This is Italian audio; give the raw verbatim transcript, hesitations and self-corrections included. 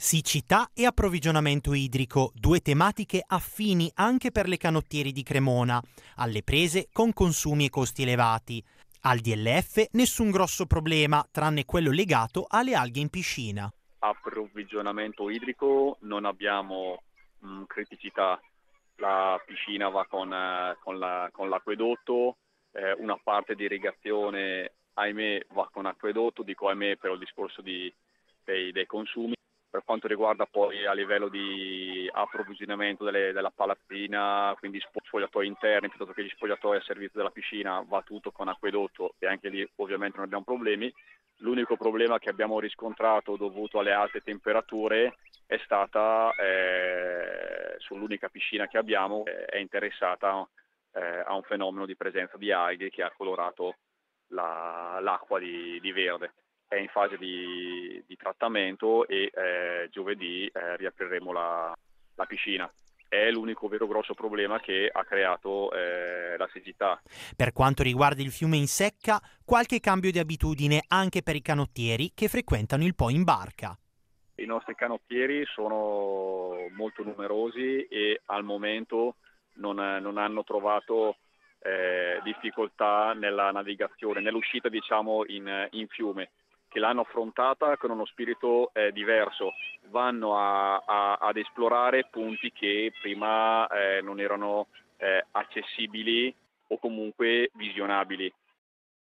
Siccità e approvvigionamento idrico, due tematiche affini anche per le canottieri di Cremona, alle prese con consumi e costi elevati. Al D L F nessun grosso problema, tranne quello legato alle alghe in piscina. Approvvigionamento idrico non abbiamo mh, criticità, la piscina va con, eh, con, la, con l'acquedotto, eh, una parte di irrigazione ahimè va con acquedotto, dico ahimè per il discorso di, dei, dei consumi. Per quanto riguarda poi a livello di approvvigionamento delle, della palazzina, quindi spogliatoi interni piuttosto che gli spogliatoi a servizio della piscina, va tutto con acquedotto e anche lì ovviamente non abbiamo problemi. L'unico problema che abbiamo riscontrato dovuto alle alte temperature è stata eh, sull'unica piscina che abbiamo, eh, è interessata eh, a un fenomeno di presenza di alghe che ha colorato la, l'acqua di, di verde. È in fase di, di trattamento e eh, giovedì eh, riapriremo la, la piscina. È l'unico vero grosso problema che ha creato eh, la siccità. Per quanto riguarda il fiume in secca, qualche cambio di abitudine anche per i canottieri che frequentano il Po in barca. I nostri canottieri sono molto numerosi e al momento non, non hanno trovato eh, difficoltà nella navigazione, nell'uscita diciamo in, in fiume, che l'hanno affrontata con uno spirito eh, diverso. Vanno a, a, ad esplorare punti che prima eh, non erano eh, accessibili o comunque visionabili.